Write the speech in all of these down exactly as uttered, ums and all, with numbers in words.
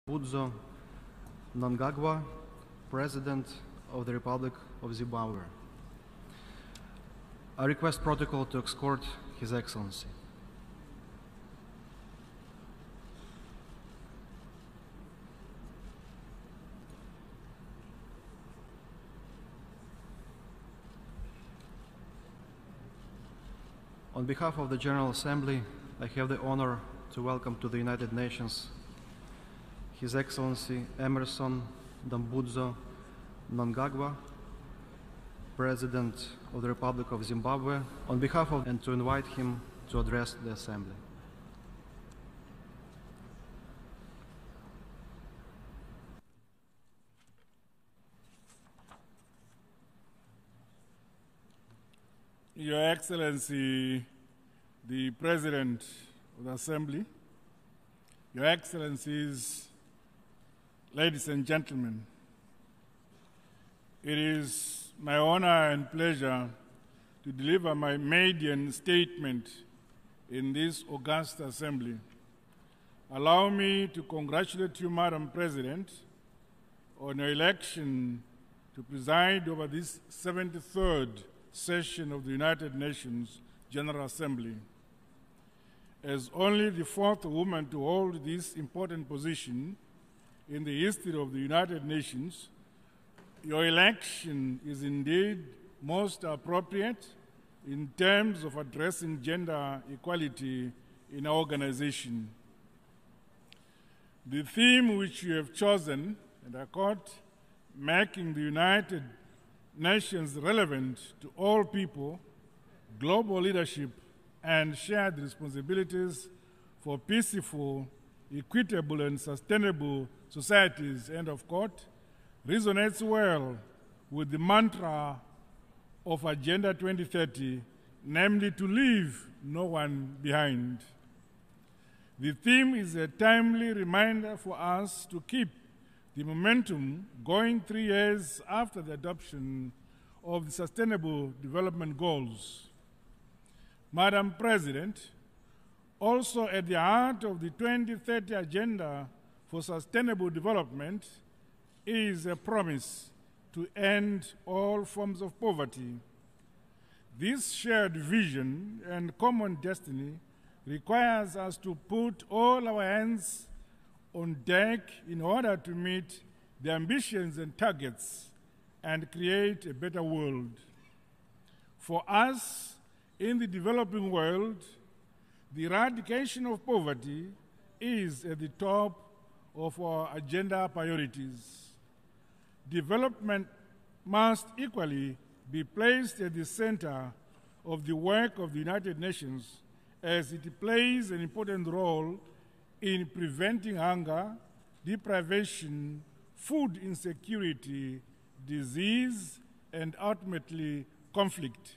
Mnangagwa, President of the Republic of Zimbabwe. I request protocol to escort His Excellency. On behalf of the General Assembly, I have the honor to welcome to the United Nations His Excellency Emerson Dambudzo Mnangagwa, President of the Republic of Zimbabwe, on behalf of and to invite him to address the Assembly. Your Excellency, the President of the Assembly, Your Excellencies, ladies and gentlemen, it is my honor and pleasure to deliver my maiden statement in this august assembly. Allow me to congratulate you, Madam President, on your election to preside over this seventy-third session of the United Nations General Assembly. As only the fourth woman to hold this important position in the history of the United Nations, your election is indeed most appropriate in terms of addressing gender equality in our organization. The theme which you have chosen, and I quote, making the United Nations relevant to all people, global leadership, and shared responsibilities for peaceful, equitable, and sustainable societies, end of quote, resonates well with the mantra of Agenda twenty thirty, namely to leave no one behind. The theme is a timely reminder for us to keep the momentum going three years after the adoption of the Sustainable Development Goals. Madam President, also at the heart of the twenty thirty Agenda for Sustainable Development is a promise to end all forms of poverty. This shared vision and common destiny requires us to put all our hands on deck in order to meet the ambitions and targets and create a better world. For us in the developing world, the eradication of poverty is at the top of our agenda priorities. Development must equally be placed at the center of the work of the United Nations, as it plays an important role in preventing hunger, deprivation, food insecurity, disease, and ultimately conflict.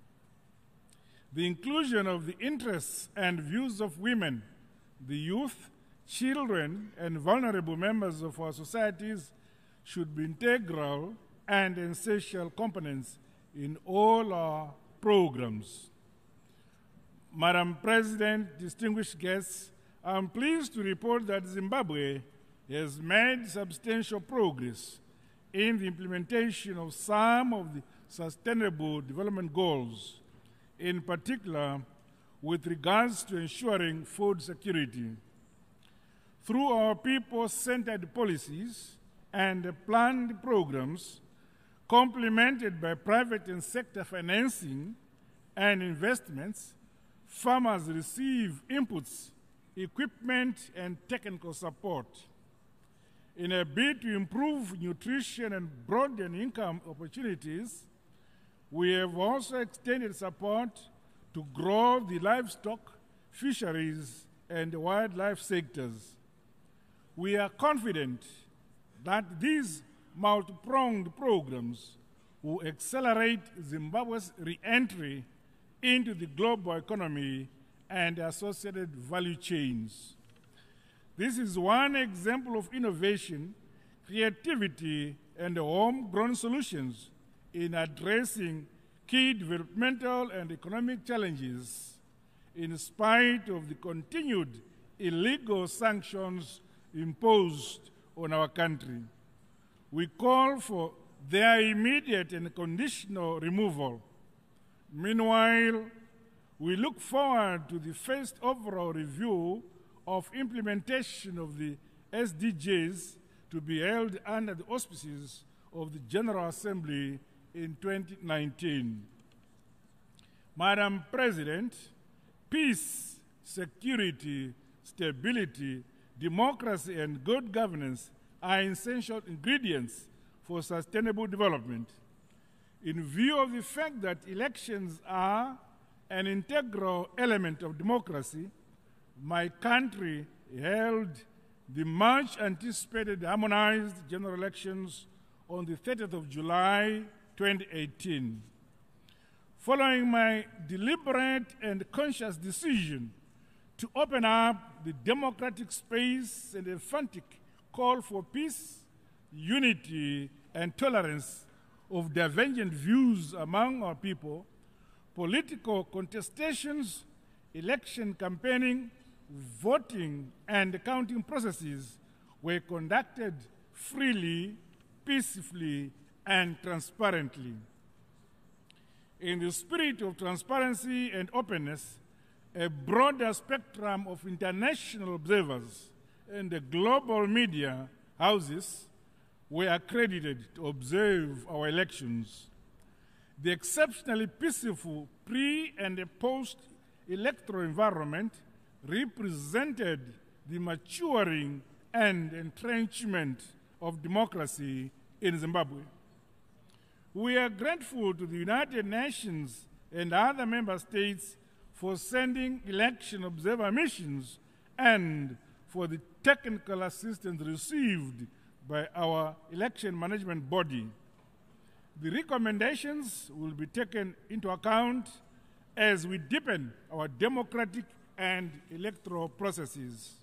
The inclusion of the interests and views of women, the youth, children, and vulnerable members of our societies should be integral and essential components in all our programs. Madam President, distinguished guests, I am pleased to report that Zimbabwe has made substantial progress in the implementation of some of the Sustainable Development Goals, in particular with regards to ensuring food security. Through our people-centered policies and planned programs, complemented by private and sector financing and investments, farmers receive inputs, equipment, and technical support. In a bid to improve nutrition and broaden income opportunities, we have also extended support to grow the livestock, fisheries, and wildlife sectors. We are confident that these multi-pronged programs will accelerate Zimbabwe's re-entry into the global economy and associated value chains. This is one example of innovation, creativity, and homegrown solutions in addressing key developmental and economic challenges in spite of the continued illegal sanctions imposed on our country. We call for their immediate and conditional removal. Meanwhile, we look forward to the first overall review of implementation of the S D Gs to be held under the auspices of the General Assembly in twenty nineteen. Madam President, peace, security, stability, democracy, and good governance are essential ingredients for sustainable development. In view of the fact that elections are an integral element of democracy, my country held the much anticipated harmonized general elections on the thirtieth of July twenty eighteen. Following my deliberate and conscious decision to open up the democratic space and emphatic call for peace, unity, and tolerance of divergent views among our people, political contestations, election campaigning, voting, and counting processes were conducted freely, peacefully, and transparently. In the spirit of transparency and openness, a broader spectrum of international observers and the global media houses were accredited to observe our elections. The exceptionally peaceful pre- and post-electoral environment represented the maturing and entrenchment of democracy in Zimbabwe. We are grateful to the United Nations and other member states for sending election observer missions and for the technical assistance received by our election management body. The recommendations will be taken into account as we deepen our democratic and electoral processes.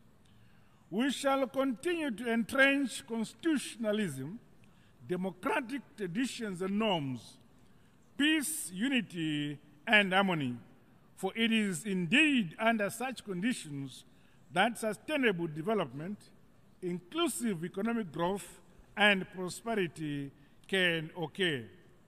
We shall continue to entrench constitutionalism, democratic traditions and norms, peace, unity, and harmony, for it is indeed under such conditions that sustainable development, inclusive economic growth, and prosperity can occur.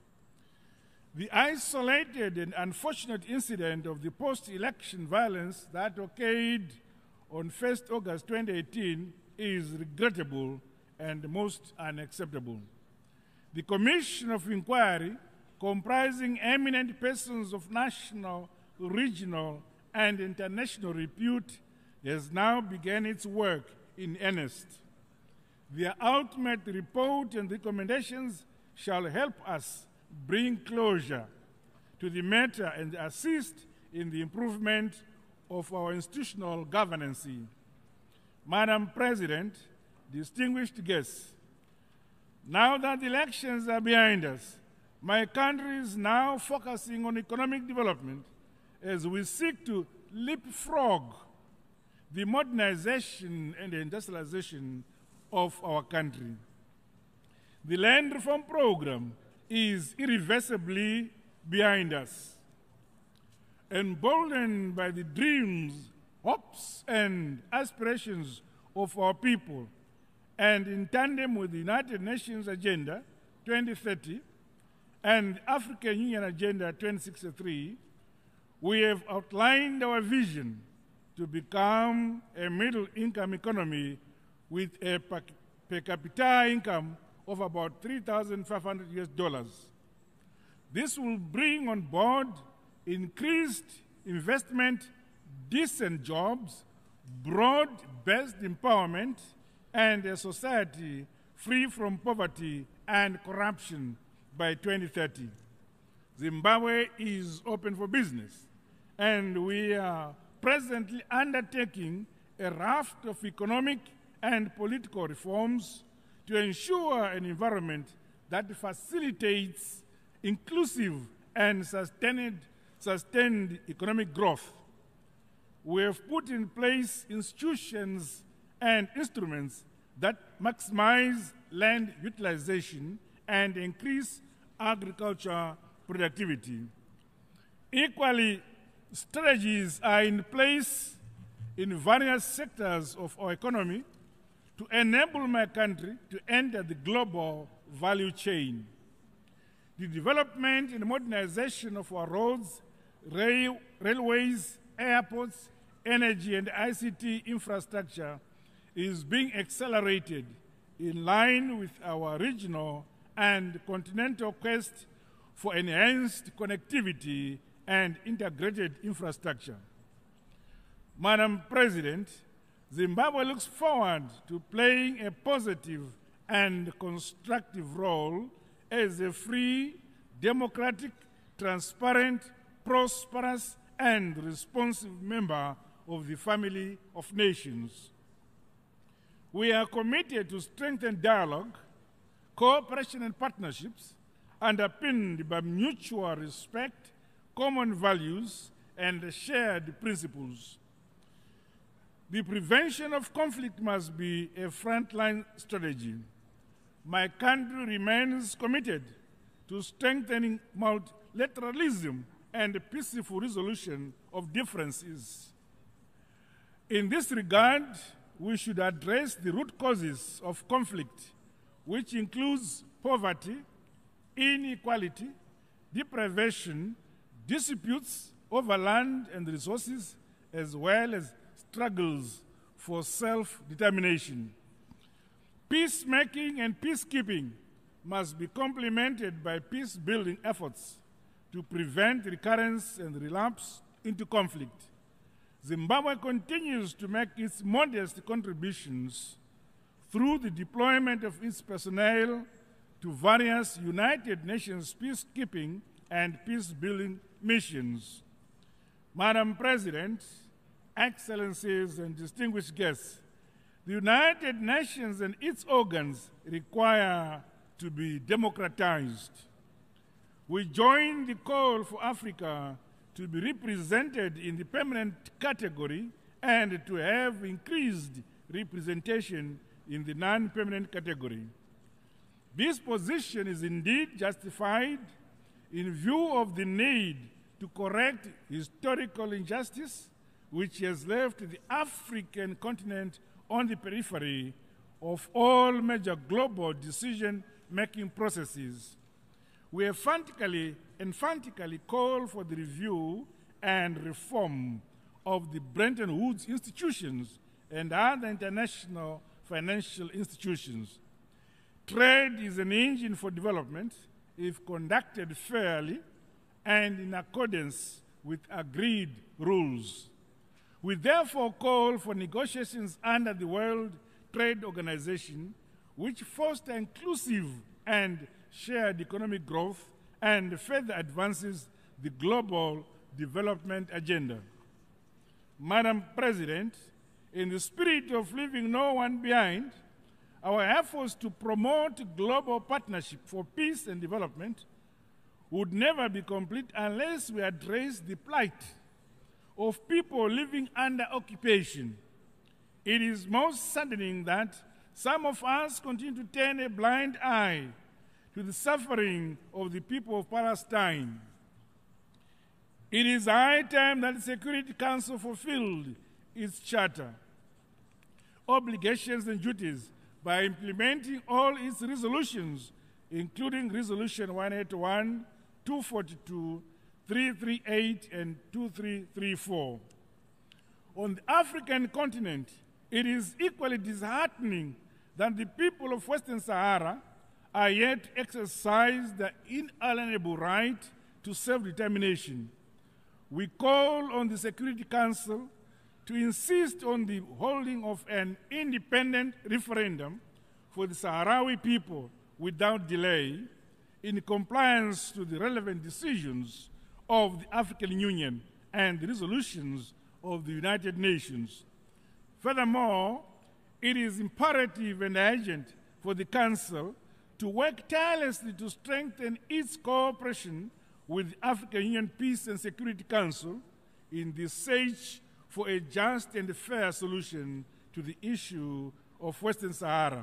The isolated and unfortunate incident of the post-election violence that occurred on first of August twenty eighteen is regrettable and most unacceptable. The Commission of Inquiry, comprising eminent persons of national, regional, and international repute, has now begun its work in earnest. Their ultimate report and recommendations shall help us bring closure to the matter and assist in the improvement of our institutional governance. Madam President, distinguished guests, now that the elections are behind us, my country is now focusing on economic development as we seek to leapfrog the modernization and industrialization of our country. The land reform program is irreversibly behind us. Emboldened by the dreams, hopes, and aspirations of our people, and in tandem with the United Nations Agenda twenty thirty and African Union Agenda twenty sixty-three, we have outlined our vision to become a middle-income economy with a per capita income of about three thousand five hundred U S dollars. This will bring on board increased investment, decent jobs, broad-based empowerment, and a society free from poverty and corruption by twenty thirty. Zimbabwe is open for business, and we are presently undertaking a raft of economic and political reforms to ensure an environment that facilitates inclusive and sustained, sustained economic growth. We have put in place institutions and instruments that maximize land utilization and increase agriculture productivity. Equally, strategies are in place in various sectors of our economy to enable my country to enter the global value chain. The development and modernization of our roads, rail, railways, airports, energy and I C T infrastructure is being accelerated in line with our regional and continental quest for enhanced connectivity and integrated infrastructure. Madam President, Zimbabwe looks forward to playing a positive and constructive role as a free, democratic, transparent, prosperous, and responsive member of the family of nations. We are committed to strengthen dialogue, cooperation, and partnerships underpinned by mutual respect, common values, and shared principles. The prevention of conflict must be a frontline strategy. My country remains committed to strengthening multilateralism and peaceful resolution of differences. In this regard, we should address the root causes of conflict, which includes poverty, inequality, deprivation, disputes over land and resources, as well as struggles for self-determination. Peacemaking and peacekeeping must be complemented by peace-building efforts to prevent recurrence and relapse into conflict. Zimbabwe continues to make its modest contributions through the deployment of its personnel to various United Nations peacekeeping and peace-building missions. Madam President, Excellencies and distinguished guests, the United Nations and its organs require to be democratized. We join the call for Africa to be represented in the permanent category and to have increased representation in the non-permanent category. This position is indeed justified in view of the need to correct historical injustice which has left the African continent on the periphery of all major global decision-making processes. We emphatically, emphatically call for the review and reform of the Bretton Woods institutions and other international financial institutions. Trade is an engine for development if conducted fairly and in accordance with agreed rules. We therefore call for negotiations under the World Trade Organization which foster inclusive and shared economic growth and further advances the global development agenda. Madam President, in the spirit of leaving no one behind, our efforts to promote global partnership for peace and development would never be complete unless we address the plight of people living under occupation. It is most saddening that some of us continue to turn a blind eye to the suffering of the people of Palestine. It is high time that the Security Council fulfilled its charter, obligations and duties by implementing all its resolutions, including Resolution one eighty-one, two forty-two, three thirty-eight, and two three three four. On the African continent, it is equally disheartening that the people of Western Sahara are yet to exercise the inalienable right to self-determination. We call on the Security Council to insist on the holding of an independent referendum for the Sahrawi people without delay, in compliance to the relevant decisions of the African Union and the resolutions of the United Nations. Furthermore, it is imperative and urgent for the Council to work tirelessly to strengthen its cooperation with the African Union Peace and Security Council in the search for a just and fair solution to the issue of Western Sahara.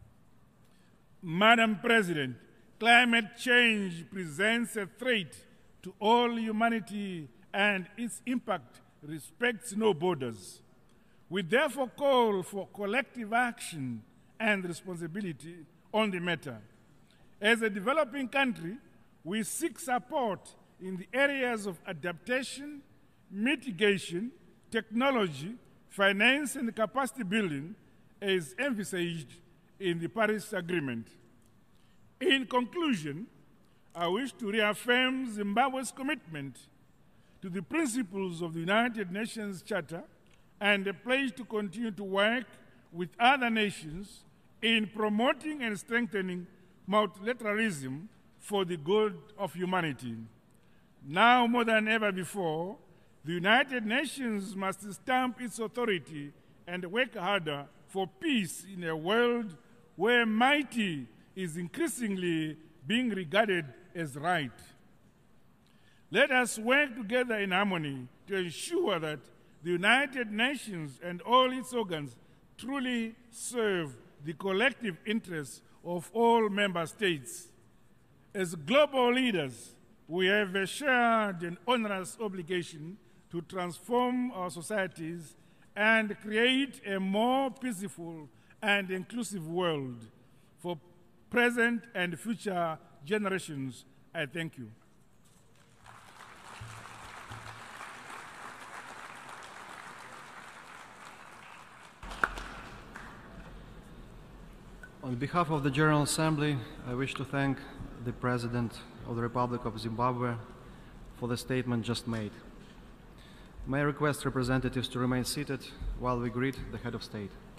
Madam President, climate change presents a threat to all humanity and its impact respects no borders. We therefore call for collective action and responsibility on the matter. As a developing country, we seek support in the areas of adaptation, mitigation, technology, finance, and capacity building, as envisaged in the Paris Agreement. In conclusion, I wish to reaffirm Zimbabwe's commitment to the principles of the United Nations Charter and a pledge to continue to work with other nations in promoting and strengthening multilateralism for the good of humanity. Now more than ever before, the United Nations must stamp its authority and work harder for peace in a world where mighty is increasingly being regarded as right. Let us work together in harmony to ensure that the United Nations and all its organs truly serve the collective interests of all member states. As global leaders, we have a shared and onerous obligation to transform our societies and create a more peaceful and inclusive world for present and future generations. I thank you. On behalf of the General Assembly, I wish to thank the President of the Republic of Zimbabwe for the statement just made. May I request representatives to remain seated while we greet the Head of State.